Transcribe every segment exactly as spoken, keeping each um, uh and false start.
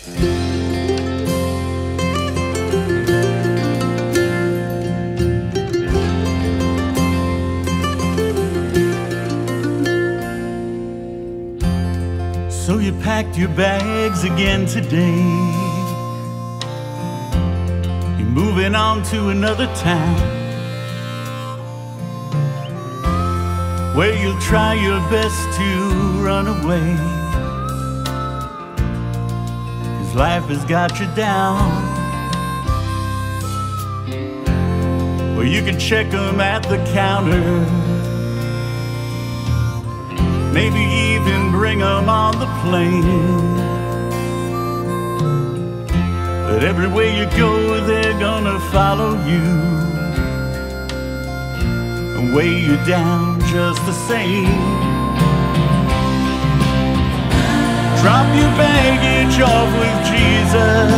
So you packed your bags again today. You're moving on to another town, where you'll try your best to run away, 'cause life has got you down. Where you can check them at the counter, maybe even bring them on the plane. But everywhere you go, they're gonna follow you and weigh you down just the same. Drop your baggage off with Jesus.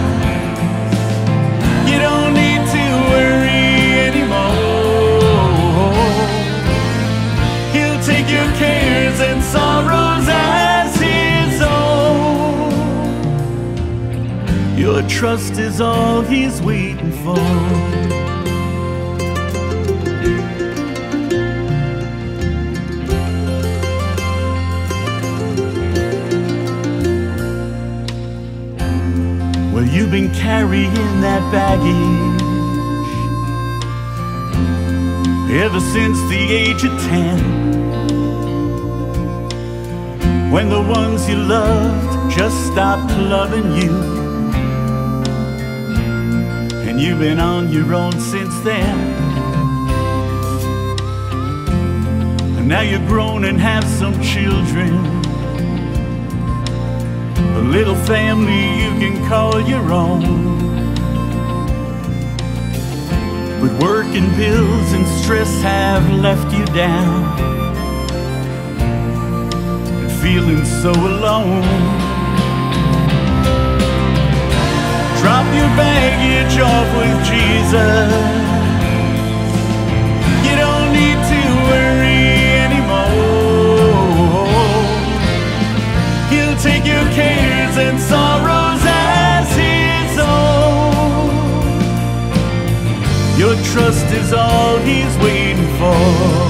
You don't need to worry anymore. He'll take your cares and sorrows as his own. Your trust is all he's waiting for. Well, you've been carrying that baggage ever since the age of ten, when the ones you loved just stopped loving you. And you've been on your own since then. And now you're grown and have some children, a little family you can call your own. But work and bills and stress have left you down, and feeling so alone. Drop your baggage off with Jesus. You don't need to worry anymore. He'll take your cares and sorrows as his own. Your trust is all he's waiting for.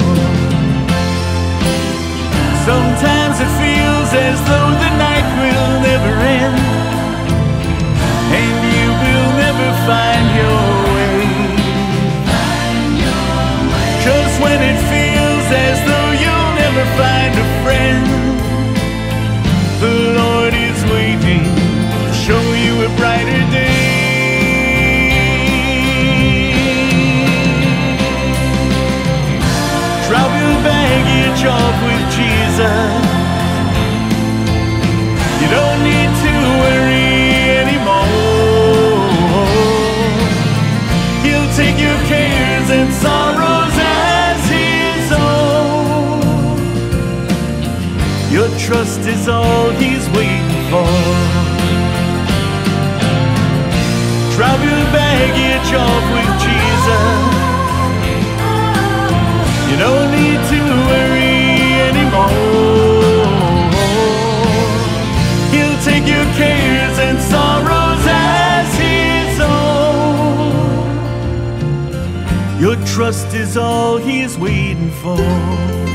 Sometimes it feels as though the night will never end, and you will never find your way. Just when it feels as though you'll never find a friend, the Lord is waiting to show you a brighter day. Drop your baggage off with Jesus. You don't need to worry anymore. He'll take your cares and sorrows as his own. Your trust is all he's waiting for. Drop your baggage off with Jesus. You don't need to worry anymore. He'll take your cares and sorrows as his own. Your trust is all he's waiting for.